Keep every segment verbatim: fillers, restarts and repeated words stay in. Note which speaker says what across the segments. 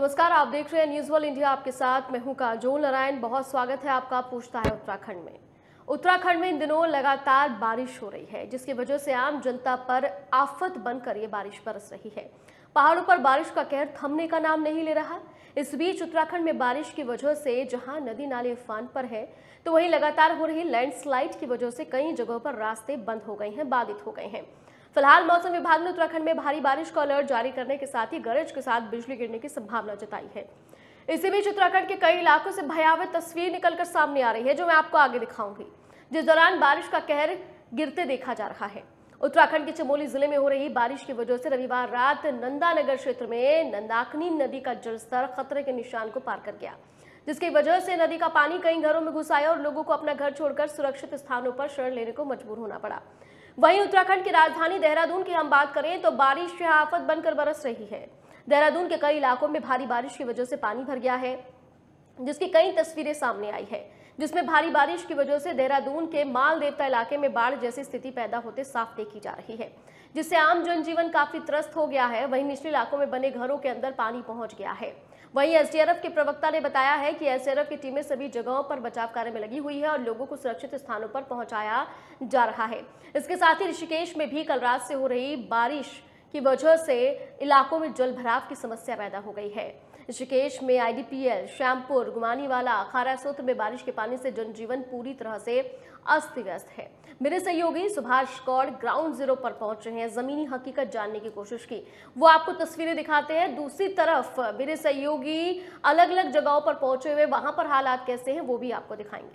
Speaker 1: नमस्कार, आप देख रहे हैं न्यूज वर्ल्ड इंडिया। आपके साथ मैं हूं काजोल नारायण। बहुत स्वागत है आपका। पूछता है उत्तराखंड में उत्तराखंड में इन दिनों लगातार बारिश हो रही है, जिसकी वजह से आम जनता पर आफत बनकर ये बारिश बरस रही है। पहाड़ों पर बारिश का कहर थमने का नाम नहीं ले रहा। इस बीच उत्तराखंड में बारिश की वजह से जहां नदी नाले उफान पर है, तो वहीं लगातार हो रही लैंडस्लाइड की वजह से कई जगहों पर रास्ते बंद हो गए हैं, बाधित हो गए हैं। फिलहाल मौसम विभाग ने उत्तराखंड में भारी बारिश का अलर्ट जारी करने के साथ ही गरज के साथ बिजली गिरने की संभावना जताई है। इसी बीच उत्तराखंड के कई इलाकों से भयावह तस्वीर निकलकर सामने आ रही है, जो मैं आपको आगे दिखाऊंगी, जिस दौरान बारिश का कहर गिरते देखा जा रहा है। उत्तराखंड के चमोली जिले में हो रही बारिश की वजह से रविवार रात नंदानगर क्षेत्र में नंदाकिनी नदी का जलस्तर खतरे के निशान को पार कर गया, जिसकी वजह से नदी का पानी कई घरों में घुस आया और लोगों को अपना घर छोड़कर सुरक्षित स्थानों पर शरण लेने को मजबूर होना पड़ा। वहीं उत्तराखंड की राजधानी देहरादून की हम बात करें तो बारिश से आफत बनकर बरस रही है। देहरादून के कई इलाकों में भारी बारिश की वजह से पानी भर गया है, जिसकी कई तस्वीरें सामने आई है, जिसमें भारी बारिश की वजह से देहरादून के माल देवता इलाके में बाढ़ जैसी स्थिति पैदा होते साफ देखी जा रही है, जिससे आम जनजीवन काफी त्रस्त हो गया है। वहीं निचले इलाकों में बने घरों के अंदर पानी पहुंच गया है। वहीं एसडीआरएफ के प्रवक्ता ने बताया है कि एसडीआरएफ की टीमें सभी जगहों पर बचाव कार्य में लगी हुई है और लोगों को सुरक्षित स्थानों पर पहुंचाया जा रहा है। इसके साथ ही ऋषिकेश में भी कल रात से हो रही बारिश की वजह से इलाकों में जल भराव की समस्या पैदा हो गई है। ऋषिकेश में आईडीपीएल, श्यामपुर, गुमानीवाला, खारासोत में बारिश के पानी से जनजीवन पूरी तरह से अस्त व्यस्त है। मेरे सहयोगी सुभाष कौड़ ग्राउंड जीरो पर पहुंचे हैं, जमीनी हकीकत जानने की कोशिश की। वो आपको तस्वीरें दिखाते हैं। दूसरी तरफ मेरे सहयोगी अलग अलग जगहों पर पहुंचे हुए, वहां पर हालात कैसे हैं वो भी आपको दिखाएंगे।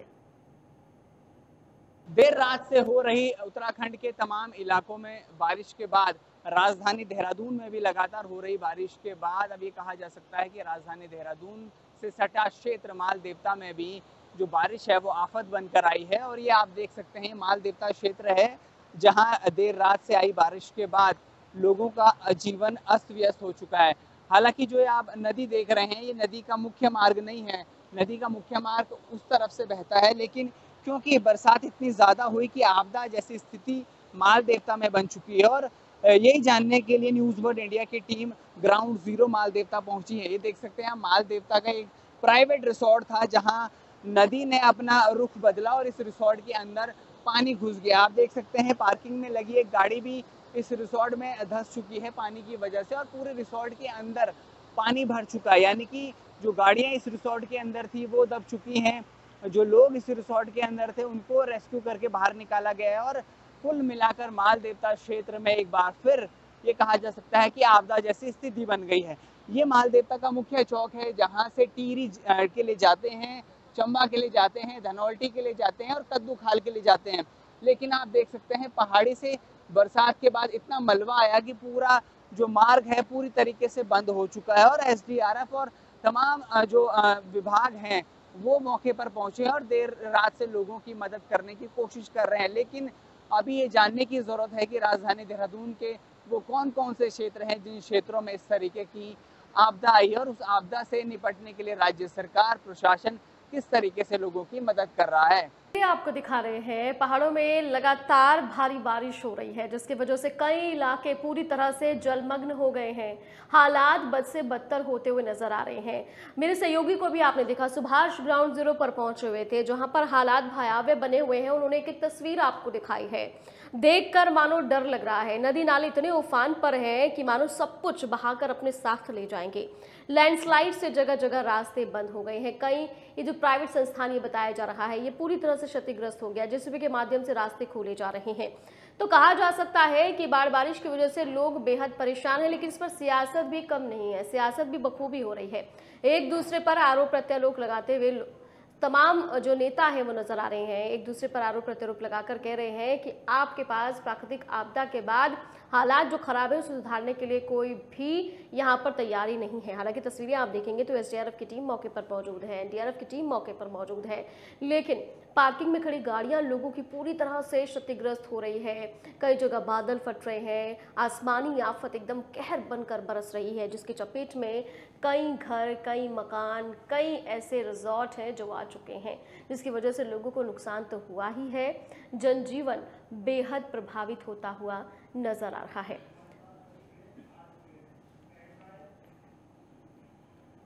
Speaker 2: देर रात से हो रही उत्तराखंड के तमाम इलाकों में बारिश के बाद राजधानी देहरादून में भी लगातार हो रही बारिश के बाद अब ये कहा जा सकता है कि राजधानी देहरादून से सटा क्षेत्र माल देवता में भी जो बारिश है वो आफत बनकर आई है। और ये आप देख सकते हैं माल देवता क्षेत्र है, जहां देर रात से आई बारिश के बाद लोगों का जीवन अस्त व्यस्त हो चुका है। हालांकि जो आप नदी देख रहे हैं, ये नदी का मुख्य मार्ग नहीं है। नदी का मुख्य मार्ग उस तरफ से बहता है, लेकिन क्योंकि बरसात इतनी ज्यादा हुई कि आपदा जैसी स्थिति माल देवता में बन चुकी है। और यही जानने के लिए न्यूज वर्ल्ड इंडिया की team ground zero Maldevta पहुंची है। ये देख सकते हैं माल देवता का एक प्राइवेट रिसोर्ट था, जहां नदी ने अपना रुख बदला और इस रिसोर्ट के अंदर पानी घुस गया। आप देख सकते हैं पार्किंग में लगी एक गाड़ी भी इस रिसोर्ट में धंस चुकी है पानी की वजह से, और पूरे रिसोर्ट के अंदर पानी भर चुका है। यानी कि जो गाड़ियां इस रिसोर्ट के अंदर थी वो दब चुकी हैं। जो लोग इस रिसोर्ट के अंदर थे उनको रेस्क्यू करके बाहर निकाला गया है। और कुल मिलाकर माल देवता क्षेत्र में एक बार फिर ये कहा जा सकता है कि आपदा जैसी स्थिति बन गई है। ये माल देवता का मुख्य चौक है, जहां से टिहरी के लिए जाते हैं, चंबा के लिए जाते हैं, धनौल्टी के लिए जाते हैं और कद्दू खाल के लिए जाते हैं। लेकिन आप देख सकते हैं पहाड़ी से बरसात के बाद इतना मलबा आया कि पूरा जो मार्ग है पूरी तरीके से बंद हो चुका है। और एसडीआरएफ और तमाम जो विभाग हैं वो मौके पर पहुंचे और देर रात से लोगों की मदद करने की कोशिश कर रहे हैं। लेकिन अभी ये जानने की जरूरत है कि राजधानी देहरादून के वो कौन कौन से क्षेत्र हैं जिन क्षेत्रों में इस तरीके की आपदा आई है और उस आपदा से निपटने के लिए राज्य सरकार, प्रशासन किस तरीके से लोगों की मदद कर रहा है।
Speaker 1: आपको दिखा रहे हैं पहाड़ों में लगातार भारी बारिश हो रही है, जिसकी वजह से कई इलाके पूरी तरह से जलमग्न हो गए हैं। हालात बद से बदतर होते हुए नजर आ रहे हैं। मेरे सहयोगी को भी आपने देखा, सुभाष ग्राउंड जीरो पर पहुंचे हुए थे, जहां पर हालात भयावह बने हुए हैं। उन्होंने एक, एक तस्वीर आपको दिखाई है, देखकर मानो डर लग रहा है। नदी नाले इतने उफान पर हैं कि मानो सब कुछ बहाकर अपने साथ ले जाएंगे। लैंडस्लाइड से जगह जगह रास्ते बंद हो गए हैं। कई ये जो प्राइवेट संस्थान ये बताया जा रहा है, ये पूरी तरह से क्षतिग्रस्त हो गया, जेसीबी के माध्यम से रास्ते खोले जा रहे हैं। तो कहा जा सकता है कि बाढ़ बारिश की वजह से लोग बेहद परेशान हैं, लेकिन इस पर सियासत भी कम नहीं है। सियासत भी बखूबी हो रही है। एक दूसरे पर आरोप प्रत्यारोप लगाते हुए तमाम जो नेता हैं वो नजर आ रहे हैं, एक दूसरे पर आरोप प्रत्यारोप लगाकर कह रहे हैं कि आपके पास प्राकृतिक आपदा के बाद हालात जो खराब है उसे सुधारने के लिए कोई भी यहाँ पर तैयारी नहीं है। हालांकि तस्वीरें आप देखेंगे तो एसडीआरएफ की टीम मौके पर मौजूद है, एनडीआरएफ की टीम मौके पर मौजूद है, लेकिन पार्किंग में खड़ी गाड़ियां लोगों की पूरी तरह से क्षतिग्रस्त हो रही है। कई जगह बादल फट रहे हैं, आसमानी आफत एकदम कहर बनकर बरस रही है, जिसकी चपेट में कई घर, कई मकान, कई ऐसे रिजॉर्ट हैं जो आ चुके हैं, जिसकी वजह से लोगों को नुकसान तो हुआ ही है, जनजीवन बेहद प्रभावित होता हुआ नजर आ रहा है।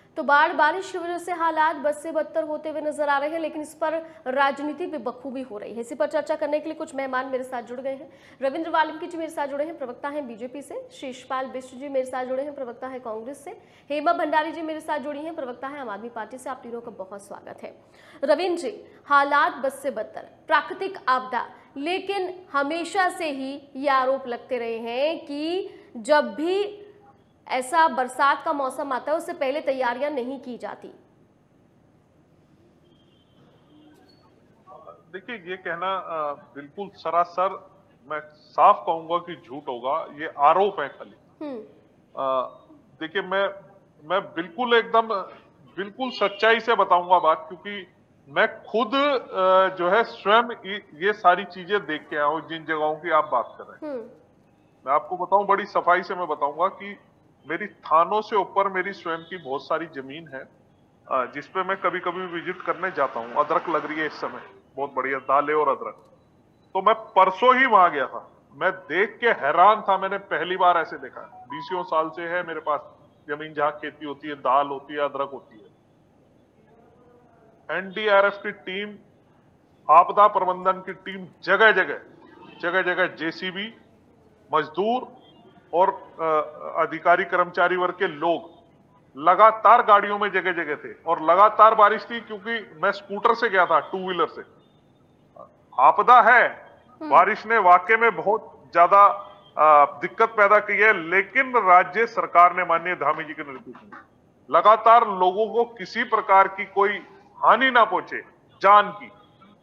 Speaker 1: तो बाढ़ बारिश की वजह से हालात बद से बदतर होते हुए नजर आ रहे हैं, लेकिन इस पर राजनीति भी बखूबी हो रही है। इसी पर चर्चा करने के लिए कुछ मेहमान मेरे साथ जुड़ गए हैं। रविंद्र वाल्मीकि जी मेरे साथ जुड़े हैं, प्रवक्ता हैं बीजेपी से। शिषपाल बिष्ट जी मेरे साथ जुड़े हैं, प्रवक्ता है कांग्रेस से। हेमा भंडारी जी मेरे साथ जुड़ी हैं, प्रवक्ता है आम आदमी पार्टी से। आप तीनों का बहुत स्वागत है। रविंद्र जी, हालात बद से बदतर, प्राकृतिक आपदा, लेकिन हमेशा से ही ये आरोप लगते रहे हैं कि जब भी ऐसा बरसात का मौसम आता है उससे पहले तैयारियां नहीं की जाती।
Speaker 3: देखिए, ये कहना बिल्कुल सरासर, मैं साफ कहूंगा कि झूठ होगा। ये आरोप है खाली। देखिए, मैं मैं बिल्कुल एकदम बिल्कुल सच्चाई से बताऊंगा बात, क्योंकि मैं खुद जो है स्वयं ये सारी चीजें देख के आया हूं जिन जगहों की आप बात कर रहे हैं। मैं आपको बताऊं, बड़ी सफाई से मैं बताऊंगा कि मेरी थानों से ऊपर मेरी स्वयं की बहुत सारी जमीन है जिसपे मैं कभी कभी विजिट करने जाता हूं। अदरक लग रही है इस समय, बहुत बढ़िया दालें और अदरक। तो मैं परसों ही वहां गया था, मैं देख के हैरान था। मैंने पहली बार ऐसे देखा। बीसियों साल से है मेरे पास जमीन जहां खेती होती है, दाल होती है, अदरक होती है। एनडीआरएफ की टीम, आपदा प्रबंधन की टीम जगह जगह जगह जगह जेसीबी, मजदूर और अधिकारी कर्मचारी वर्ग के लोग लगातार गाड़ियों में जगह जगह थे। और लगातार बारिश थी, क्योंकि मैं स्कूटर से गया था, टू व्हीलर से। आपदा है, बारिश ने वाकई में बहुत ज्यादा दिक्कत पैदा की है, लेकिन राज्य सरकार ने, माननीय धामी जी के निर्देश में, लगातार लोगों को किसी प्रकार की कोई हानि ना पहुंचे, जान की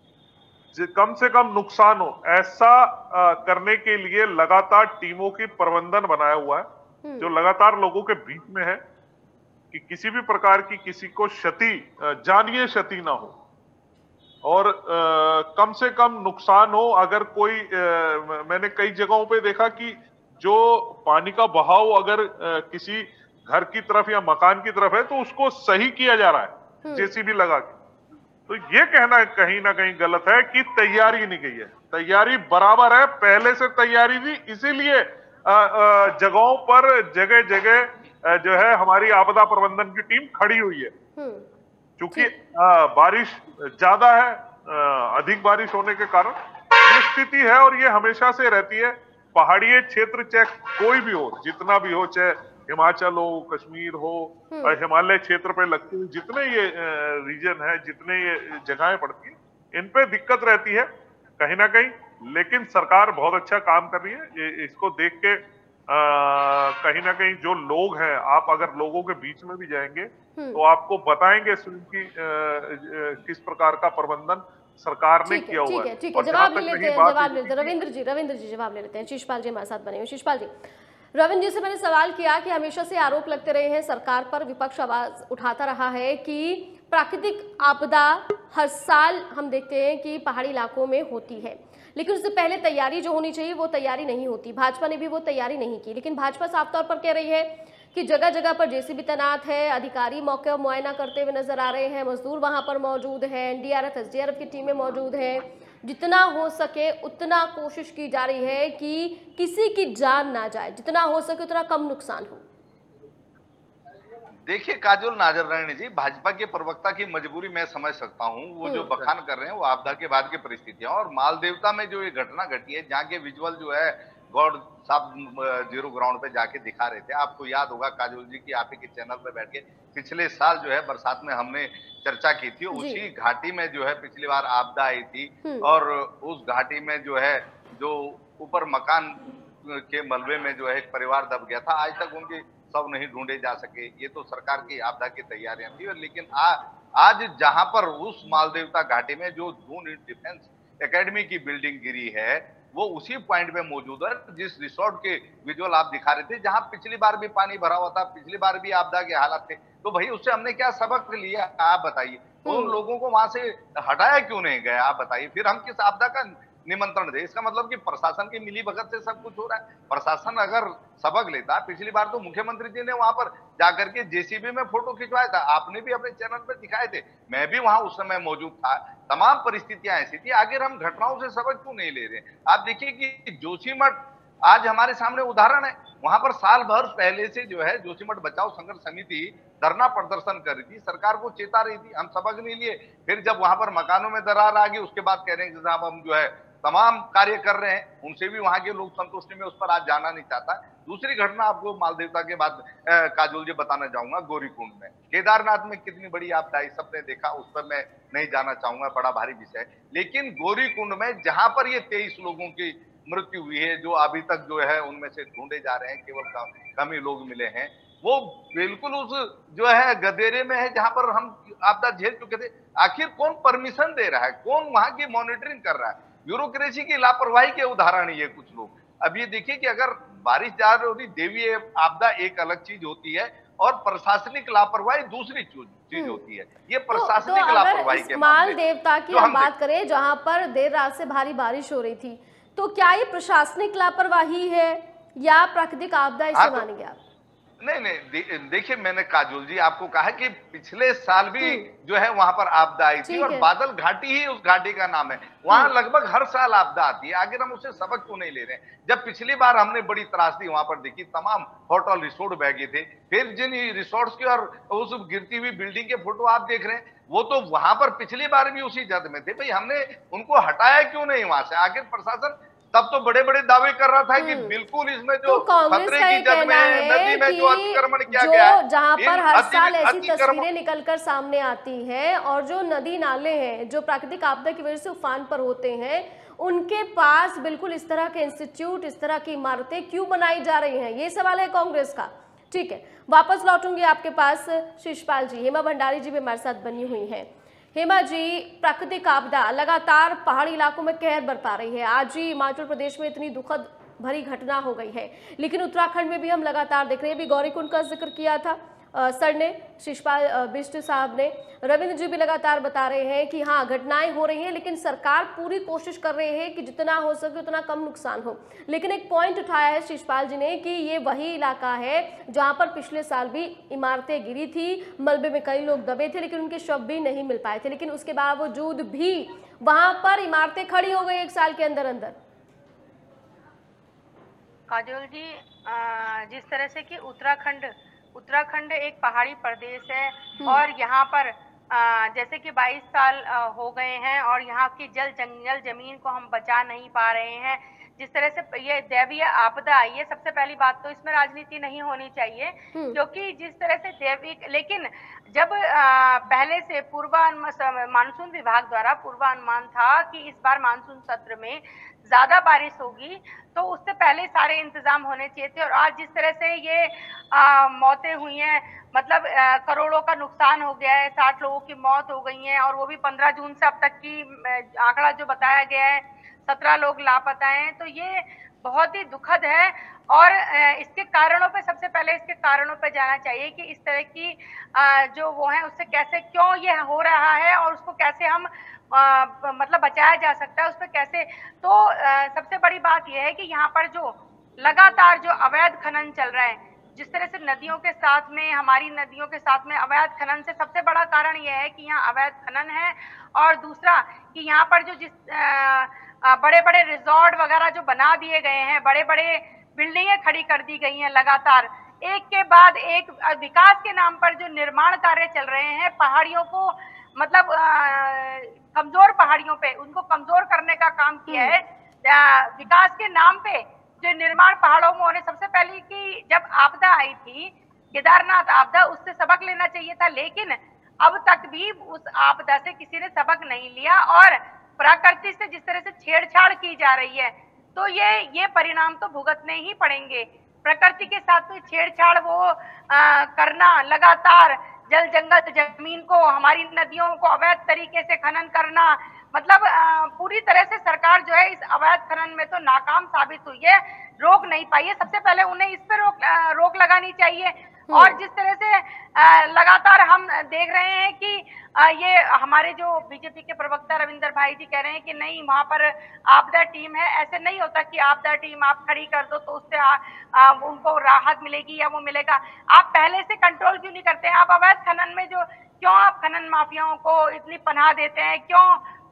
Speaker 3: कम से कम नुकसान हो, ऐसा आ, करने के लिए लगातार टीमों की प्रबंधन बनाया हुआ है, जो लगातार लोगों के बीच में है कि किसी भी प्रकार की किसी को क्षति, जानीय क्षति ना हो और आ, कम से कम नुकसान हो। अगर कोई आ, मैंने कई जगहों पे देखा कि जो पानी का बहाव अगर आ, किसी घर की तरफ या मकान की तरफ है तो उसको सही किया जा रहा है जेसीबी लगा के। तो ये कहना कहीं ना कहीं गलत है कि तैयारी नहीं गई है। तैयारी बराबर है, पहले से तैयारी थी, इसीलिए जगहों पर जगह जगह जो है हमारी आपदा प्रबंधन की टीम खड़ी हुई है। क्योंकि बारिश ज्यादा है, अधिक बारिश होने के कारण ये स्थिति है और ये हमेशा से रहती है। पहाड़ी क्षेत्र चाहे कोई भी हो, जितना भी हो, चाहे हिमाचल हो, कश्मीर हो, हिमालय क्षेत्र पे लगती हुई जितने ये रीजन है, जितने ये जगहें पड़ती हैं, इन पे दिक्कत रहती है कहीं ना कहीं। लेकिन सरकार बहुत अच्छा काम कर रही है। ये इसको देख के आ, कहीं ना कहीं जो लोग हैं, आप अगर लोगों के बीच में भी जाएंगे तो आपको बताएंगे कि किस प्रकार का प्रबंधन सरकार ने किया हुआ है।
Speaker 1: ठीक है, जवाब ले लेते हैं, जवाब ले लेते हैं। रविंद्र जी, रविंद्र जी जवाब ले लेते हैं। शिषपाल जी हमारे साथ बने हुए। शिषपाल जी, रविंद्र जी से मैंने सवाल किया कि हमेशा से आरोप लगते रहे हैं सरकार पर, विपक्ष आवाज उठाता रहा है कि प्राकृतिक आपदा हर साल हम देखते हैं कि पहाड़ी इलाकों में होती है, लेकिन उससे पहले तैयारी जो होनी चाहिए वो तैयारी नहीं होती। भाजपा ने भी वो तैयारी नहीं की, लेकिन भाजपा साफ तौर पर कह रही है कि जगह जगह पर जेसीबी तैनात है, अधिकारी मौके पर मुआयना करते हुए नजर आ रहे हैं, मजदूर वहां पर मौजूद है, एनडीआरएफ एसडीआरएफ की टीमें मौजूद हैं। जितना हो सके उतना कोशिश की जा रही है कि किसी की जान ना जाए, जितना हो सके उतना कम नुकसान हो।
Speaker 4: देखिए काजोल नाजररानी जी, भाजपा के प्रवक्ता की मजबूरी मैं समझ सकता हूं। वो जो बखान कर रहे हैं वो आपदा के बाद की परिस्थितियां, और मालदेवता में जो ये घटना घटी है, जहाँ के विजुअल जो है गौड साहब जीरो ग्राउंड पे जाके दिखा रहे थे। आपको याद होगा काजोल जी की आप ही के चैनल पे बैठ के पिछले साल जो है बरसात में हमने चर्चा की थी। उसी घाटी में जो है पिछली बार आपदा आई थी और उस घाटी में जो है जो ऊपर मकान के मलबे में जो है एक परिवार दब गया था। आज तक उनके सब नहीं ढूंढे जा सके। ये तो सरकार की आपदा की तैयारियां थी। लेकिन आ, आज जहां पर उस मालदेवता घाटी में जो दून डिफेंस एकेडमी की बिल्डिंग गिरी है, वो उसी पॉइंट पे मौजूद है जिस रिसोर्ट के विजुअल आप दिखा रहे थे, जहां पिछली बार भी पानी भरा हुआ था, पिछली बार भी आपदा के हालात थे। तो भाई उससे हमने क्या सबक लिया, आप बताइए। उन लोगों को वहां से हटाया क्यों नहीं गया, आप बताइए। फिर हम किस आपदा का निमंत्रण दे? इसका मतलब कि प्रशासन की मिली भगत से सब कुछ हो रहा है। प्रशासन अगर सबक लेता, पिछली बार तो मुख्यमंत्री जी ने वहां पर जाकर के जेसीबी में फोटो खिंचवाया था, आपने भी अपने चैनल पर दिखाए थे, मैं भी वहां उस समय मौजूद था। तमाम परिस्थितियां ऐसी थी, आखिर हम घटनाओं से सबक क्यों नहीं ले रहे? आप देखिए कि जोशीमठ आज हमारे सामने उदाहरण है। वहां पर साल भर पहले से जो है जोशीमठ बचाओ संघर्ष समिति धरना प्रदर्शन कर रही थी, सरकार को चेता रही थी, हम सबक नहीं लिए। फिर जब वहां पर मकानों में दरार आ गई, उसके बाद कह रहे हैं कि साहब हम जो है तमाम कार्य कर रहे हैं, उनसे भी वहां के लोग संतुष्ट में, उस पर आज जाना नहीं चाहता। दूसरी घटना आपको मालदेवता के बाद काजोल जी बताना चाहूंगा, गौरीकुंड में केदारनाथ में कितनी बड़ी आपदा आई सबने देखा, उस पर मैं नहीं जाना चाहूंगा, बड़ा भारी विषय। लेकिन गौरीकुंड में जहां पर ये तेईस लोगों की मृत्यु हुई है, जो अभी तक जो है उनमें से ढूंढे जा रहे हैं, केवल कम ही लोग मिले हैं, वो बिल्कुल उस जो है गदेरे में है जहां पर हम आपदा झेल चुके थे। आखिर कौन परमिशन दे रहा है, कौन वहां की मॉनिटरिंग कर रहा है? ब्यूरोक्रेसी की लापरवाही के उदाहरण ये कुछ लोग। अब ये देखिए कि अगर बारिश जा रही होती, देवी आपदा एक अलग चीज होती है और प्रशासनिक लापरवाही दूसरी चीज होती है। ये प्रशासनिक
Speaker 1: तो
Speaker 4: लापरवाही के
Speaker 1: माल देवता की हम बात करें जहां पर देर रात से भारी बारिश हो रही थी, तो क्या ये प्रशासनिक लापरवाही है या प्राकृतिक आपदा इसे मानेंगे आप?
Speaker 4: नहीं नहीं, देखिए मैंने काजोल जी आपको कहा कि पिछले साल भी जो है वहां पर आपदा आई थी और बादल घाटी ही उस घाटी का नाम है। वहां लगभग हर साल आपदा आती है, आखिर हम उससे सबक क्यों नहीं ले रहे हैं? जब पिछली बार हमने बड़ी त्रासदी वहां पर देखी, तमाम होटल रिसोर्ट बह गए थे, फिर जिन रिसोर्ट्स की और उस गिरती हुई बिल्डिंग के फोटो आप देख रहे हैं, वो तो वहां पर पिछली बार भी उसी जद में थे। भाई हमने उनको हटाया क्यों नहीं वहां से? आखिर प्रशासन तब तो बड़े बड़े दावे कर रहा था कि बिल्कुल इसमें जो खतरे की जद में नदी में जो अतिक्रमण किया गया है,
Speaker 1: जहां पर हर साल ऐसी तस्वीरें निकलकर सामने आती हैं और जो नदी नाले हैं जो प्राकृतिक आपदा की वजह से उफान पर होते हैं, उनके पास बिल्कुल इस तरह के इंस्टीट्यूट, इस तरह की इमारतें क्यों बनाई जा रही हैं? ये सवाल है कांग्रेस का। ठीक है, वापस लौटूंगी आपके पास। शिषपाल जी, हेमा भंडारी जी भी हमारे साथ बनी हुई है। हेमा जी, प्राकृतिक आपदा लगातार पहाड़ी इलाकों में कहर बरपा रही है। आज ही हिमाचल प्रदेश में इतनी दुखद भरी घटना हो गई है, लेकिन उत्तराखंड में भी हम लगातार देख रहे हैं। अभी गौरीकुंड का जिक्र किया था आ, सर ने, शिषपाल बिष्ट साहब ने, रविंद्र जी भी लगातार बता रहे हैं कि हाँ घटनाएं हो रही हैं, लेकिन सरकार पूरी कोशिश कर रही है कि जितना हो सके उतना कम नुकसान हो। लेकिन एक पॉइंट उठाया है शिषपाल जी ने कि ये वही इलाका है जहां पर पिछले साल भी इमारतें गिरी थी, मलबे में कई लोग दबे थे, लेकिन उनके शव भी नहीं मिल पाए थे, लेकिन उसके बावजूद भी वहां पर इमारतें खड़ी हो गई एक साल के अंदर अंदर।
Speaker 5: काजोल जी, जिस तरह से कि उत्तराखंड उत्तराखंड एक पहाड़ी प्रदेश है और यहाँ पर जैसे कि बाईस साल हो गए हैं और यहाँ की जल जंगल जमीन को हम बचा नहीं पा रहे हैं। जिस तरह से ये दैवीय आपदा आई है, सबसे पहली बात तो इसमें राजनीति नहीं होनी चाहिए, क्योंकि जिस तरह से दैविक, लेकिन जब आ, पहले से पूर्वानुमान मानसून विभाग द्वारा पूर्वानुमान था कि इस बार मानसून सत्र में ज्यादा बारिश होगी, तो उससे पहले सारे इंतजाम होने चाहिए थे। और आज जिस तरह से ये आ, मौतें हुई हैं, मतलब आ, करोड़ों का नुकसान हो गया है, साठ लोगों की मौत हो गई है और वो भी पंद्रह जून से अब तक की आंकड़ा जो बताया गया है सत्रह लोग लापता हैं, तो ये बहुत ही दुखद है। और इसके कारणों पे, सबसे पहले इसके कारणों पे जाना चाहिए कि इस तरह की जो वो है उससे कैसे, क्यों ये हो रहा है और उसको कैसे हम आ, मतलब बचाया जा सकता है, उस पर कैसे। तो आ, सबसे बड़ी बात यह है कि यहाँ पर जो लगातार जो अवैध खनन चल रहा है, जिस तरह से नदियों के साथ में, हमारी नदियों के साथ में अवैध खनन से सबसे बड़ा कारण यह है कि यहाँ अवैध खनन है। और दूसरा कि यहाँ पर जो जिस आ, बड़े बड़े रिजॉर्ट वगैरह जो बना दिए गए हैं, बड़े बड़े बिल्डिंगें खड़ी कर दी गई हैं, लगातार एक के बाद एक विकास के नाम पर जो निर्माण कार्य चल रहे हैं, पहाड़ियों को मतलब आ, कमजोर पहाड़ियों पे उनको कमजोर करने का काम किया है। विकास के नाम पे जो निर्माण पहाड़ों में होने, सबसे पहले कि जब आपदा आई थी केदारनाथ आपदा, उससे सबक लेना चाहिए था, लेकिन अब तक भी उस आपदा से किसी ने सबक नहीं लिया और प्रकृति से जिस तरह से छेड़छाड़ की जा रही है, तो ये ये परिणाम तो भुगतने ही पड़ेंगे। प्रकृति के साथ तो छेड़छाड़ वो आ, करना, लगातार जल जंगल जमीन को, हमारी नदियों को अवैध तरीके से खनन करना, मतलब आ, पूरी तरह से सरकार जो है इस अवैध खनन में तो नाकाम साबित हुई है, रोक नहीं पाई है। सबसे पहले उन्हें इस पर रोक रोक लगानी चाहिए। और जिस तरह से आ, लगातार हम देख रहे हैं कि आ, ये हमारे जो बीजेपी के प्रवक्ता रविंदर भाई जी कह रहे हैं कि नहीं वहां पर आपदा टीम है, ऐसे नहीं होता कि आपदा टीम आप खड़ी कर दो तो उससे आ, आ, उनको राहत मिलेगी या वो मिलेगा। आप पहले से कंट्रोल क्यों नहीं करते हैं? आप अवैध खनन में जो, क्यों आप खनन माफियाओं को इतनी पनाह देते हैं, क्यों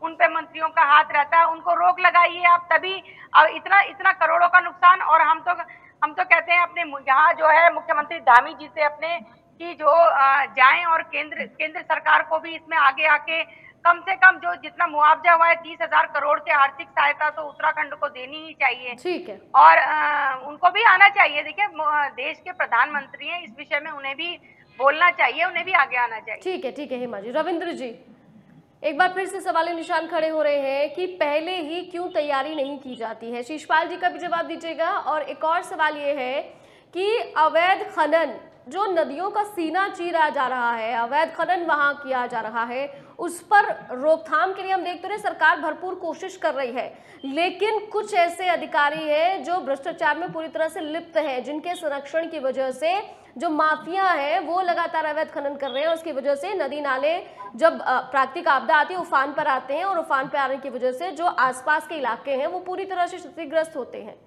Speaker 5: उन पे मंत्रियों का हाथ रहता है, उनको रोक लगाइए आप, तभी अब इतना इतना करोड़ों का नुकसान। और हम तो हम तो कहते हैं अपने यहाँ जो है मुख्यमंत्री धामी जी से अपने कि जो जाएं और केंद्र केंद्र सरकार को भी इसमें आगे आके कम से कम जो जितना मुआवजा हुआ है तीस हजार करोड़ से आर्थिक सहायता तो उत्तराखंड को देनी ही चाहिए।
Speaker 1: ठीक है।
Speaker 5: और आ, उनको भी आना चाहिए। देखिए देश के प्रधानमंत्री हैं, इस विषय में उन्हें भी बोलना चाहिए, उन्हें भी आगे आना चाहिए।
Speaker 1: ठीक है, ठीक है हेमा जी। रविंद्र जी, एक बार फिर से सवाल निशान खड़े हो रहे हैं कि पहले ही क्यों तैयारी नहीं की जाती है। शीशपाल जी का भी जवाब दीजिएगा। और एक और सवाल ये है कि अवैध खनन जो नदियों का सीना चीरा जा रहा है, अवैध खनन वहां किया जा रहा है, उस पर रोकथाम के लिए हम देखते रहे सरकार भरपूर कोशिश कर रही है, लेकिन कुछ ऐसे अधिकारी हैं जो भ्रष्टाचार में पूरी तरह से लिप्त हैं, जिनके संरक्षण की वजह से जो माफिया है वो लगातार अवैध खनन कर रहे हैं। उसकी वजह से नदी नाले जब प्राकृतिक आपदा आती है उफान पर आते हैं, और उफान पर आने की वजह से जो आसपास के इलाके हैं वो पूरी तरह से क्षतिग्रस्त होते हैं।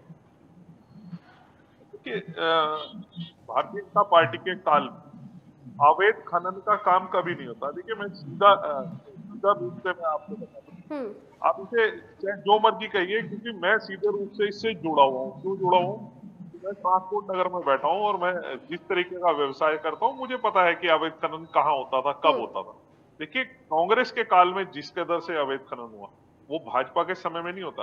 Speaker 3: भारतीय जनता पार्टी के काल में अवैध खनन का काम कभी नहीं होता। देखिए मैं सीधा सीधा रूप से मैं आपको बता दूं, आप इसे चाहे जो मर्जी कहिए, क्योंकि मैं सीधे रूप से इससे जुड़ा हुआ हूँ। क्यों जुड़ा हूँ? मैं ट्रांसपोर्ट नगर में बैठा हूँ और मैं जिस तरीके का व्यवसाय करता हूँ मुझे पता है कि अवैध खनन कहाँ होता था, कब होता था। देखिए कांग्रेस के काल में जिस कदर से अवैध खनन हुआ वो भाजपा के समय में नहीं होता,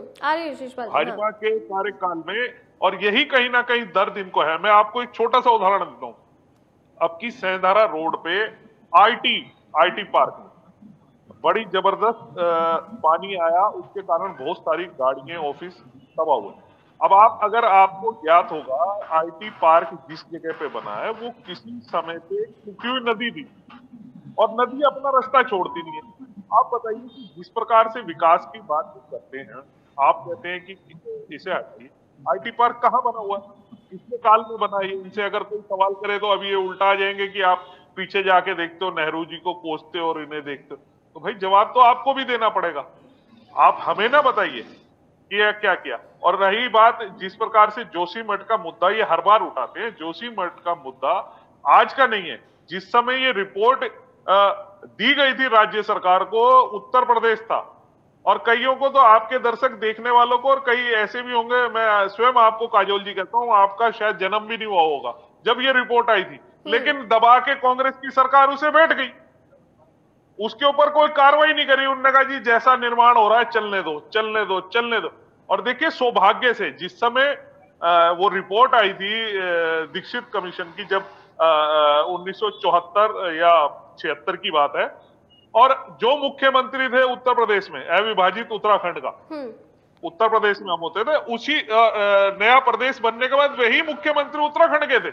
Speaker 3: भाजपा के कार्यकाल में। और यही कहीं ना कहीं दर्द इनको है। मैं आपको एक छोटा सा उदाहरण देता हूँ। अब की सैंधारा रोड पे आईटी आईटी पार्क में बड़ी जबरदस्त पानी आया, उसके कारण बहुत सारी गाड़ियां, ऑफिस तबाह हुए। अब आप अगर आपको ज्ञात होगा आईटी पार्क जिस जगह पे बना है वो किसी समय पे सूखी हुई नदी थी और नदी अपना रास्ता छोड़ती नहीं है। आप बताइए कि जिस प्रकार से विकास की बात करते हैं, आप कहते हैं कि इसे हटाइए। आईटी पार्क कहाँ बना हुआ है? किसके काल में बना है? इनसे अगर कोई सवाल करे तो अभी ये उल्टा आ जाएंगे कि आप पीछे जाके देखते हो, नेहरू जी को कोसते हो और इन्हें देखते हो। तो भाई जवाब तो आपको भी देना पड़ेगा। आप हमें ना बताइए कि यह क्या किया। और रही बात जिस प्रकार से जोशीमठ का मुद्दा, ये हर बार उठाते हैं, जोशीमठ का मुद्दा आज का नहीं है। जिस समय ये रिपोर्ट आ, दी गई थी राज्य सरकार को, उत्तर प्रदेश था। और कईयों को तो आपके दर्शक देखने वालों को, और कई ऐसे भी होंगे, मैं स्वयं आपको काजोल जी कहता हूं, आपका शायद जन्म भी नहीं हुआ होगा जब ये रिपोर्ट आई थी, लेकिन दबा के कांग्रेस की सरकार उसे बैठ गई, उसके ऊपर कोई कार्रवाई नहीं करी। उन्होंने कहा जी जैसा निर्माण हो रहा है चलने दो चलने दो चलने दो। और देखिए सौभाग्य से जिस समय वो रिपोर्ट आई थी दीक्षित कमीशन की, जब उन्नीस सौ चौहत्तर या छिहत्तर की बात है, और जो मुख्यमंत्री थे उत्तर प्रदेश में, अविभाजित उत्तराखंड का, उत्तर प्रदेश में हम होते थे, उसी नया प्रदेश बनने के बाद वही मुख्यमंत्री उत्तराखंड के थे।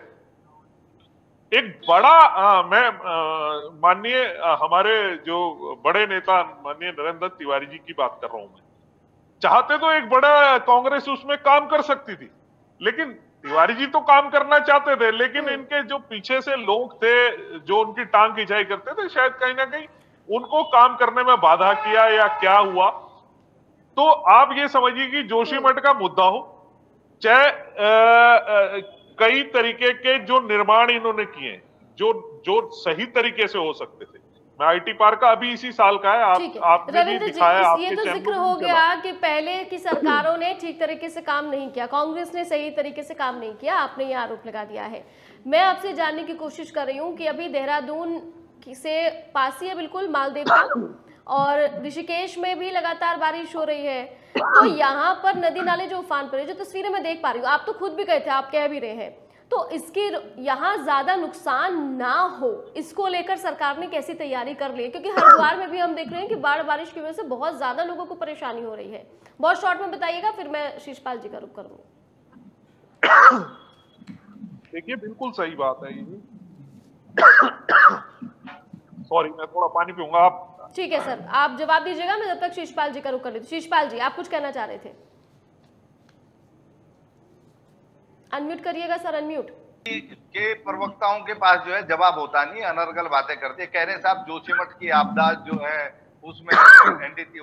Speaker 3: एक बड़ा आ, मैं माननीय हमारे जो बड़े नेता माननीय नरेंद्र तिवारी जी की बात कर रहा हूं मैं, चाहते तो एक बड़ा कांग्रेस उसमें काम कर सकती थी, लेकिन तिवारी जी तो काम करना चाहते थे, लेकिन इनके जो पीछे से लोग थे जो उनकी टांग खिंचाई करते थे, शायद कहीं ना कहीं उनको काम करने में बाधा किया या क्या हुआ। तो आप ये समझिए कि जोशीमठ का मुद्दा हो, चाहे कई तरीके के जो निर्माण इन्होंने किए जो जो सही तरीके से हो सकते थे। मैं आईटी पार्क का अभी इसी साल का है, आप, आपने भी दिखाया, आपके
Speaker 1: ये तो जिक्र हो गया कि पहले की सरकारों ने ठीक तरीके से काम नहीं किया, कांग्रेस ने सही तरीके से काम नहीं किया, आपने ये आरोप लगा दिया है। मैं आपसे जानने की कोशिश कर रही हूँ कि अभी देहरादून से पासी है बिल्कुल मालदेव और ऋषिकेश में भी लगातार बारिश हो रही है, तो यहाँ पर नदी नाले जो उफान पर है, जो तस्वीरें मैं देख पा रही हूँ, आप तो खुद भी गए थे, आप कह भी रहे हैं, तो इसकी यहाँ ज्यादा नुकसान ना हो इसको लेकर सरकार ने कैसी तैयारी कर ली है? क्योंकि हरिद्वार में भी हम देख रहे हैं कि बाढ़ बारिश की वजह से बहुत ज्यादा लोगों को परेशानी हो रही है। बहुत शॉर्ट में बताइएगा, फिर मैं शीशपाल जी का रुख करूंगी।
Speaker 3: देखिए बिल्कुल सही बात है ये। सॉरी मैं थोड़ा पानी पीऊंगा। आप
Speaker 1: ठीक है सर, आप जवाब दीजिएगा, मैं जब तक शीशपाल जी का रुख कर लेती हूँ। शीशपाल जी आप कुछ कहना चाह रहे थे? अनम्यूट करिएगा सर, अनम्यूट।
Speaker 4: के प्रवक्ताओं के पास जो है जवाब होता नहीं, अनर्गल बातें करते। कह रहे साहब जोशीमठ की आपदा जो है उसमें एनडी तिवारी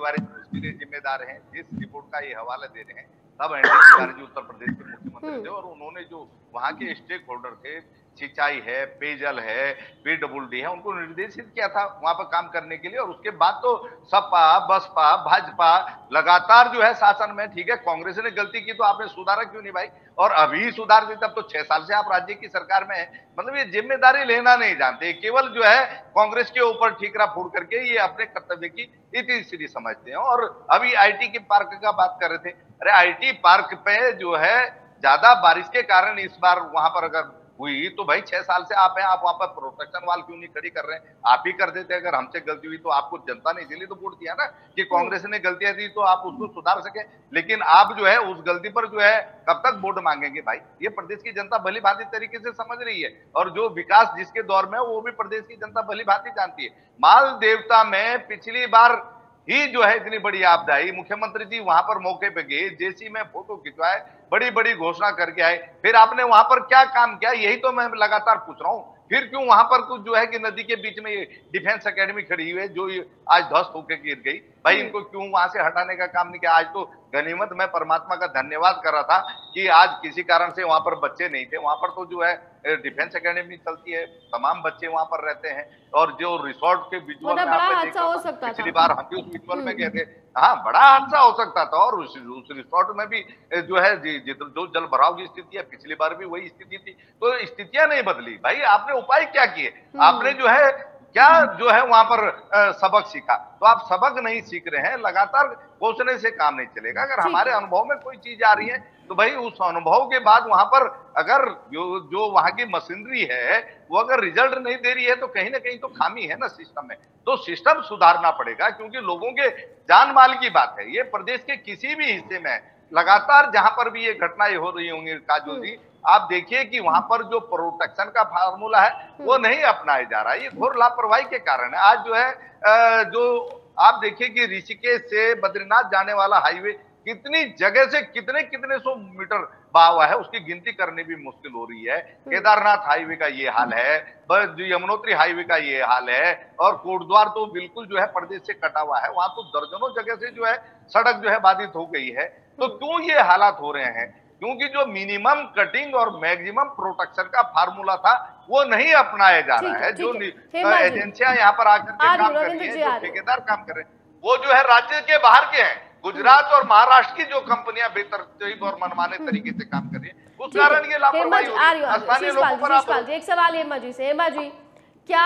Speaker 4: मेरे जिम्मेदार हैं, जिस रिपोर्ट का ये हवाला दे रहे हैं सब एनडी तिवारी जी उत्तर प्रदेश के मुख्यमंत्री थे और उन्होंने जो वहां के स्टेक होल्डर थे, सिंचाई है, पेयजल है, पीडब्ल्यूडी है, उनको निर्देशित किया था वहां पर काम करने के लिए। और उसके बाद तो सपा, बसपा, भाजपा लगातार जो है शासन में, ठीक है कांग्रेस ने गलती की तो आपने सुधारा क्यों नहीं भाई, और अभी सुधार दी, तब तो छह साल से आप राज्य की सरकार में है। मतलब ये जिम्मेदारी लेना नहीं जानते, केवल जो है कांग्रेस के ऊपर ठीकरा फोड़ करके ये अपने कर्तव्य की इतनी सीधी समझते हैं। और अभी आईटी के पार्क का बात कर रहे थे, अरे आईटी पार्क पे जो है ज्यादा बारिश के कारण इस बार वहां पर अगर हुई तो भाई छह साल से आप हैं, आप वहां पर प्रोटेक्शन वाल क्यों नहीं खड़ी कर रहे हैं? आप ही कर देते। अगर हमसे गलती हुई तो आपको जनता ने इसीलिए तो वोट दिया ना कि कांग्रेस ने गलतियां दी तो आप उसको सुधार सके। लेकिन आप जो है उस गलती पर जो है कब तक वोट मांगेंगे भाई? ये प्रदेश की जनता भली भांति तरीके से समझ रही है और जो विकास जिसके दौर में वो भी प्रदेश की जनता भली भांति जानती है। माल देवता में पिछली बार ही जो है इतनी बड़ी आपदा आई, मुख्यमंत्री जी वहां पर मौके पे गए, जेसी में फोटो खिंचवाए, बड़ी बड़ी घोषणा करके आए, फिर आपने वहां पर क्या काम किया? यही तो मैं लगातार पूछ रहा हूं। फिर क्यों वहां पर कुछ जो है कि नदी के बीच में ये डिफेंस एकेडमी खड़ी हुई है जो आज ध्वस्त होकर गिर गई, भाई इनको क्यों वहां से हटाने का काम नहीं किया? आज तो गनीमत मैं परमात्मा का धन्यवाद कर रहा था कि आज किसी कारण से वहां पर बच्चे नहीं थे। वहां पर तो जो है डिफेंस एकेडमी चलती है, तमाम बच्चे वहां पर रहते हैं और जो रिसोर्ट के विजुअल में आपने देखा पिछली बार हम भी उस विजुअल में गए थे, हाँ बड़ा हादसा हो सकता था। और उस, उस रिसोर्ट में भी जो है जो जल भराव की स्थिति है पिछली बार भी वही स्थिति थी, तो स्थितियां नहीं बदली। भाई आपने उपाय क्या किए? आपने जो है क्या जो है वहां पर आ, सबक सीखा? तो आप सबक नहीं सीख रहे हैं, लगातार घोषणे से काम नहीं चलेगा। अगर हमारे अनुभव में कोई चीज आ रही है तो भाई उस अनुभव के बाद वहां पर अगर जो जो वहां की मशीनरी है वो अगर रिजल्ट नहीं दे रही है तो कहीं ना कहीं तो खामी है ना सिस्टम में, तो सिस्टम सुधारना पड़ेगा क्योंकि लोगों के जान माल की बात है। ये प्रदेश के किसी भी हिस्से में लगातार जहां पर भी ये घटनाएं हो रही होंगी काजोल जी, आप देखिए कि वहां पर जो प्रोटेक्शन का फार्मूला है वो नहीं अपनाया जा रहा है। ये घोर लापरवाही के कारण है। आज जो है जो आप देखिए कि ऋषिकेश से बद्रीनाथ जाने वाला हाईवे कितनी जगह से कितने कितने सौ मीटर बहावा है उसकी गिनती करनी भी मुश्किल हो रही है। केदारनाथ हाईवे का ये हाल है, यमुनोत्री हाईवे का ये हाल है और कोटद्वार तो बिल्कुल जो है प्रदेश से कटा हुआ है, वहां तो दर्जनों जगह से जो है सड़क जो है बाधित हो गई है। तो क्यों ये हालात हो रहे हैं? क्योंकि जो मिनिमम कटिंग और मैक्सिमम प्रोटेक्शन का फार्मूला था वो नहीं अपनाया जा रहा है। जो एजेंसियां यहाँ पर आकर के काम कर रही है, जो ठेकेदार काम कर रहे हैं वो जो है राज्य के बाहर के हैं। गुजरात और महाराष्ट्र की जो कंपनियां बेतरतीब और मनमाने तरीके से काम कर रही है उस कारण ये लापरवाही हो रही है। स्थानीय लोगों पर आप
Speaker 1: एक सवाल हेमा जी से, हेमा जी क्या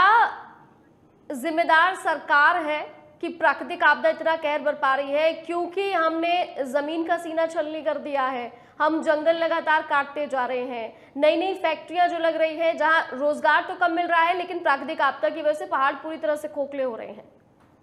Speaker 1: जिम्मेदार सरकार है कि प्राकृतिक आपदा इतना कहर बरपा रही है? क्योंकि हमने जमीन का सीना छलनी कर दिया है, हम जंगल लगातार काटते जा रहे हैं, नई नई फैक्ट्रियां जो लग रही है जहां रोजगार तो कम मिल रहा है लेकिन प्राकृतिक आपदा की वजह से पहाड़ पूरी तरह से खोखले हो रहे हैं।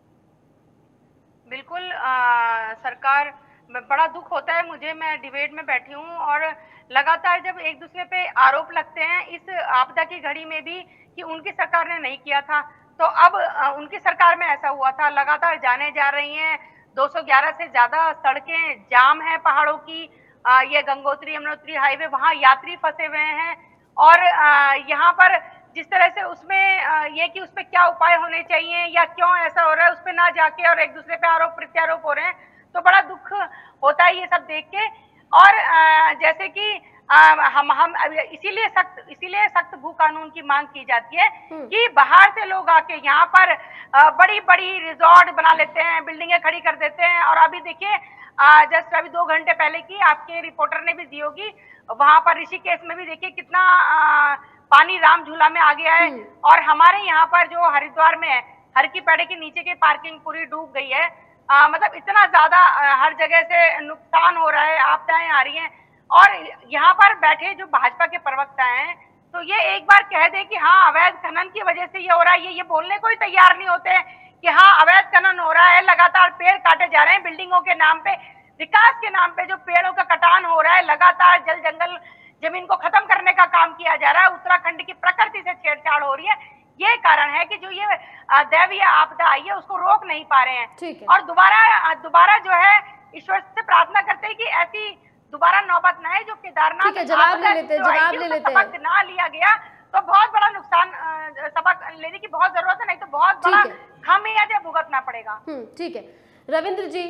Speaker 5: बिल्कुल आ, सरकार बड़ा दुख होता है मुझे, मैं डिबेट में बैठी हूँ और लगातार जब एक दूसरे पे आरोप लगते हैं इस आपदा की घड़ी में भी कि उनकी सरकार ने नहीं किया था, तो अब आ, उनकी सरकार में ऐसा हुआ था। लगातार जाने जा रही हैं, दो सौ ग्यारह से ज्यादा सड़कें जाम है पहाड़ों की, आ, ये गंगोत्री यमुनोत्री हाईवे, वहां यात्री फंसे हुए हैं और यहाँ पर जिस तरह से उसमें ये कि उस पर क्या उपाय होने चाहिए या क्यों ऐसा हो रहा है उस पर ना जाके और एक दूसरे पे आरोप प्रत्यारोप हो रहे हैं, तो बड़ा दुख होता है ये सब देख के। और जैसे कि हम हम इसीलिए सख्त इसीलिए सख्त भू कानून की मांग की जाती है कि बाहर से लोग आके यहाँ पर बड़ी बड़ी रिजॉर्ट बना लेते हैं, बिल्डिंगें खड़ी कर देते हैं। और अभी देखिए जस्ट अभी दो घंटे पहले की आपके रिपोर्टर ने भी दी होगी, वहां पर ऋषिकेश में भी देखिए कितना आ, पानी राम झूला में आ गया है। और हमारे यहाँ पर जो हरिद्वार में है, हर की पेड़े के नीचे की पार्किंग पूरी डूब गई है। आ, मतलब इतना ज्यादा हर जगह से नुकसान हो रहा है, आपदाएं आ रही हैं। और यहाँ पर बैठे जो भाजपा के प्रवक्ता हैं तो ये एक बार कह दे कि हाँ अवैध खनन की वजह से ये हो रहा है, ये ये बोलने को ही तैयार नहीं होते हैं कि हाँ अवैध खनन हो रहा है, लगातार पेड़ काटे जा रहे हैं बिल्डिंगों के नाम पे, विकास के नाम पे जो पेड़ों का कटान हो रहा है, लगातार जल जंगल जमीन को खत्म करने का काम किया जा रहा है, उत्तराखंड की प्रकृति से छेड़छाड़ हो रही है। ये कारण है कि जो ये दैवीय आपदा आई है उसको रोक नहीं पा रहे हैं। और दोबारा दोबारा जो है ईश्वर से प्रार्थना करते हैं कि ऐसी दोबारा नौबत ना आए जो केदारनाथ
Speaker 1: जवाब ले लेते जवाब ले लेते
Speaker 5: सबक ना लिया गया तो बहुत बड़ा नुकसान, सबक लेने की बहुत जरूरत है, नहीं तो बहुत बड़ा खामियाजा भुगतना पड़ेगा।
Speaker 1: ठीक है रविंद्र जी,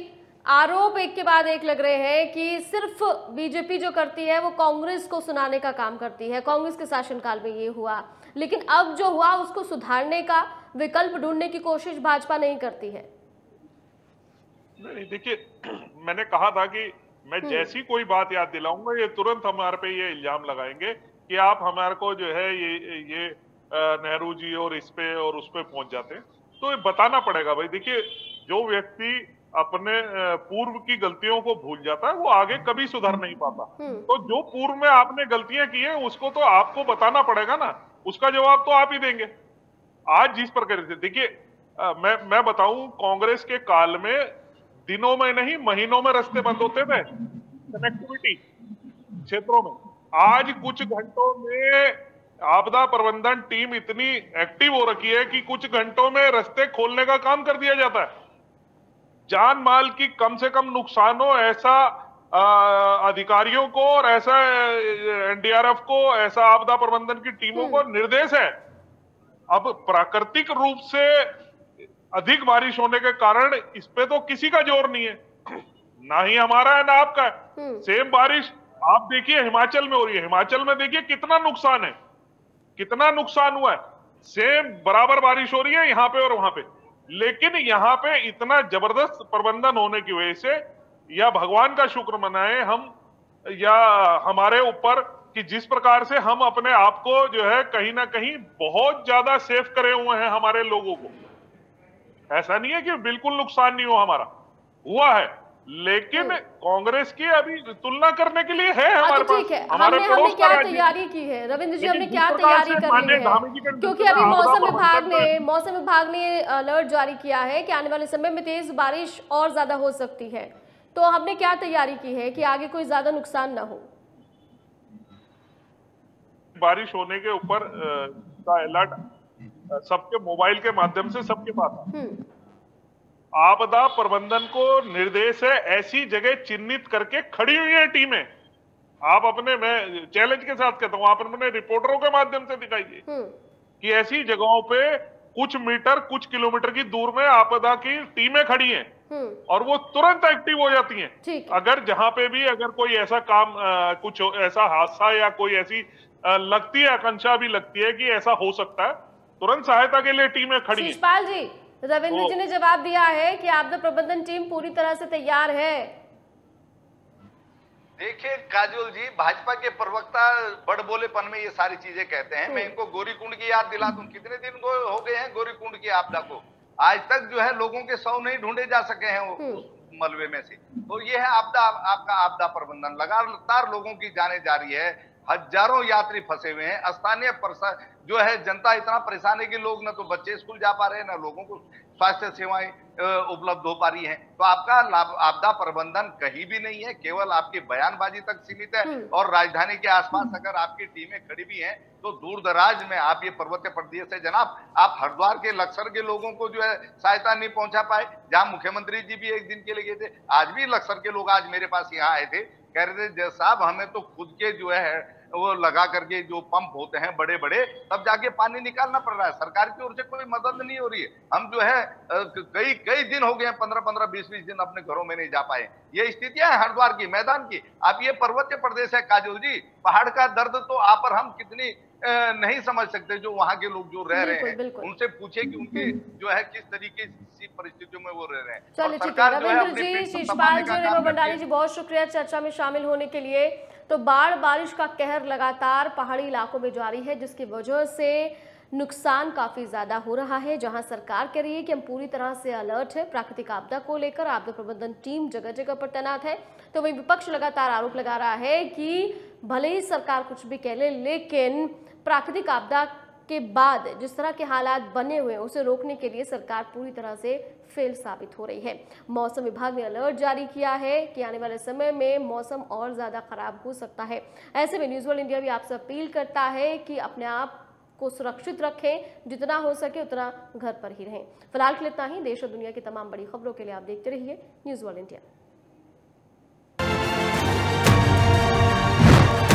Speaker 1: आरोप एक के बाद एक लग रहे हैं कि सिर्फ बीजेपी जो करती है वो कांग्रेस को सुनाने का काम करती है। कांग्रेस के शासनकाल में ये हुआ, लेकिन अब जो हुआ उसको सुधारने का विकल्प ढूंढने की कोशिश भाजपा नहीं करती है।
Speaker 3: नहीं, देखिए, मैंने कहा था कि मैं जैसी कोई बात याद दिलाऊंगा ये तुरंत हमारे पे ये इल्जाम लगाएंगे कि आप हमारे को जो है ये ये नेहरू जी और इस पे और उस पे पहुंच जाते हैं। तो ये बताना पड़ेगा भाई। देखिए, जो व्यक्ति अपने पूर्व की गलतियों को भूल जाता है वो आगे कभी सुधर नहीं पाता। तो जो पूर्व में आपने गलतियां की हैं उसको तो आपको बताना पड़ेगा ना, उसका जवाब तो आप ही देंगे। आज जिस प्रकार से देखिए, मैं मैं बताऊं, कांग्रेस के काल में दिनों में नहीं महीनों में रास्ते बंद होते थे कनेक्टिविटी क्षेत्रों में। आज कुछ घंटों में आपदा प्रबंधन टीम इतनी एक्टिव हो रखी है कि कुछ घंटों में रास्ते खोलने का काम कर दिया जाता है। जान माल की कम से कम नुकसान हो ऐसा आ, अधिकारियों को और ऐसा एनडीआरएफ को, ऐसा आपदा प्रबंधन की टीमों को निर्देश है। अब प्राकृतिक रूप से अधिक बारिश होने के कारण इस पे तो किसी का जोर नहीं है, ना ही हमारा है ना आपका है। सेम बारिश आप देखिए हिमाचल में हो रही है। हिमाचल में देखिए कितना नुकसान है, कितना नुकसान हुआ है। सेम बराबर बारिश हो रही है यहाँ पे और वहां पे, लेकिन यहाँ पे इतना जबरदस्त प्रबंधन होने की वजह से, या भगवान का शुक्र मनाए हम या हमारे ऊपर कि जिस प्रकार से हम अपने आप को जो है कहीं ना कहीं बहुत ज्यादा सेफ करे हुए हैं हमारे लोगों को। ऐसा नहीं है कि बिल्कुल नुकसान नहीं हुआ, हमारा हुआ है, लेकिन कांग्रेस की अभी तुलना करने के लिए है हमारे पास।
Speaker 1: है। हमारे हमने, हमने क्या तैयारी की है रविंद्र जी, हमने क्या तैयारी कर ली है? क्योंकि अभी मौसम विभाग ने मौसम विभाग ने अलर्ट जारी किया है कि आने वाले समय में तेज बारिश और ज्यादा हो सकती है। तो हमने क्या तैयारी की है कि आगे कोई ज्यादा नुकसान ना हो?
Speaker 3: बारिश होने के ऊपर का अलर्ट सबके मोबाइल के माध्यम से सबके पास है। आपदा प्रबंधन को निर्देश है ऐसी जगह चिन्हित करके खड़ी हुई है टीमें। आप अपने, मैं चैलेंज के साथ कहता हूं, आप अपने रिपोर्टरों के माध्यम से दिखाइए कि ऐसी जगहों पे कुछ मीटर कुछ किलोमीटर की दूर में आपदा की टीमें खड़ी हैं और वो तुरंत एक्टिव हो जाती हैं। अगर जहां पे भी अगर कोई ऐसा काम आ, कुछ ऐसा हादसा या कोई ऐसी आ, लगती है, आकांक्षा भी लगती है कि ऐसा हो सकता है, तुरंत सहायता के लिए टीमें खड़ी हैं।
Speaker 1: शिषपाल जी, रविंद्र जी ने जवाब दिया है कि आपदा प्रबंधन टीम पूरी तरह से तैयार है।
Speaker 4: देखिए काजोल जी, भाजपा के प्रवक्ता बड़ बोलेपन में ये सारी चीजें कहते हैं। मैं इनको गौरीकुंड की याद दिला दूं, कितने दिन हो गए हैं गौरीकुंड की आपदा को, आज तक जो है लोगों के शव नहीं ढूंढे जा सके हैं उस मलबे में से। तो ये है आपदा, आपका आपदा प्रबंधन। लगातार लोगों की जाने जा रही है, हजारों यात्री फंसे हुए हैं, स्थानीय जो है जनता इतना परेशान है कि लोग ना तो बच्चे स्कूल जा पा रहे हैं, ना लोगों को स्वास्थ्य सेवाएं उपलब्ध हो पा रही हैं। तो आपका आपदा प्रबंधन कहीं भी नहीं है, केवल आपकी बयानबाजी तक सीमित है। और राजधानी के आसपास अगर आपकी टीमें खड़ी भी हैं तो दूर दराज में आप ये पर्वतीय प्रदेश है जनाब, आप हरिद्वार के लक्सर के लोगों को जो है सहायता नहीं पहुंचा पाए, जहां मुख्यमंत्री जी भी एक दिन के लिए गए थे। आज भी लक्सर के लोग आज मेरे पास यहाँ आए थे, कह रहे थे साहब हमें तो खुद के जो है वो लगा करके जो पंप होते हैं बड़े बड़े, तब जाके पानी निकालना पड़ रहा है, सरकार की ओर से कोई मदद नहीं हो रही है। हम जो है कई कई दिन हो गए हैं, पंद्रह पंद्रह बीस बीस दिन अपने घरों में नहीं जा पाए। ये स्थितियां है हरिद्वार की, मैदान की। आप ये पर्वतीय प्रदेश है काजोल जी, पहाड़ का दर्द तो आप और हम कितनी नहीं समझ सकते। जो वहां के लोग जो रह रहे हैं उनसे पूछे कि उनके जो है किस तरीके की परिस्थितियों में वो रह रहे हैं।
Speaker 1: चलिए ठीक है, रविंद्र जी, शिषपाल जी और रेणु भंडारी जी, बहुत शुक्रिया चर्चा में शामिल होने के लिए। तो बाढ़ बारिश का कहर लगातार पहाड़ी इलाकों में जारी है, जिसकी वजह से नुकसान काफी ज्यादा हो रहा है। जहां सरकार कह रही है कि हम पूरी तरह से अलर्ट है, प्राकृतिक आपदा को लेकर आपदा प्रबंधन टीम जगह जगह पर तैनात है, तो वहीं विपक्ष लगातार आरोप लगा रहा है कि भले ही सरकार कुछ भी कह ले, लेकिन प्राकृतिक आपदा के बाद जिस तरह के हालात बने हुए हैं उसे रोकने के लिए सरकार पूरी तरह से फेल साबित हो रही है। मौसम विभाग ने अलर्ट जारी किया है कि आने वाले समय में मौसम और ज्यादा खराब हो सकता है। ऐसे में न्यूज़ वर्ल्ड इंडिया भी आपसे अपील करता है कि अपने आप को सुरक्षित रखें, जितना हो सके उतना घर पर ही रहें। फिलहाल के लिए इतना ही। देश और दुनिया की तमाम बड़ी खबरों के लिए आप देखते रहिए न्यूज़ वर्ल्ड इंडिया।